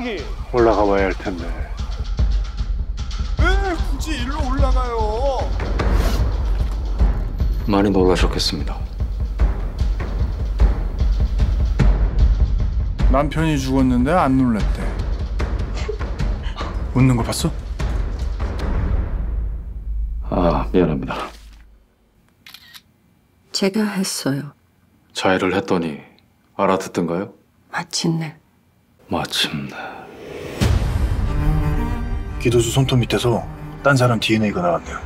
여기? 올라가 봐야 할 텐데. 왜 굳이 일로 올라가요? 많이 놀라셨겠습니다. 남편이 죽었는데 안 놀랬대. 웃는 거 봤어? 아, 미안합니다. 제가 했어요. 자해를 했더니 알아듣던가요? 마침내. 마침내. 기도수 손톱 밑에서 딴 사람 DNA가 나왔네요.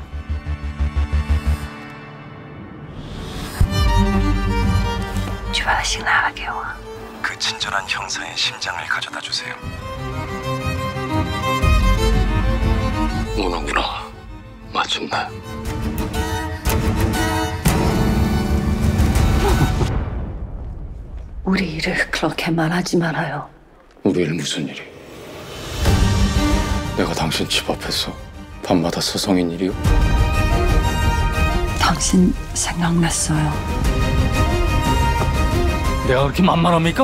그 친절한 형사의 심장을 가져다 주세요. 오는구나. 마침내. 우리 일을 그렇게 말하지 말아요. 우리 일 무슨 일이? 내가 당신 집 앞에서 밤마다 서성인 일이요? 당신 생각났어요. 내가 그렇게 만만합니까?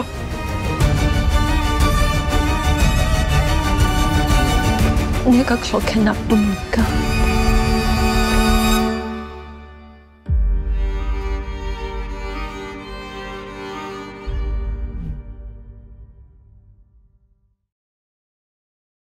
내가 그렇게 나쁩니까?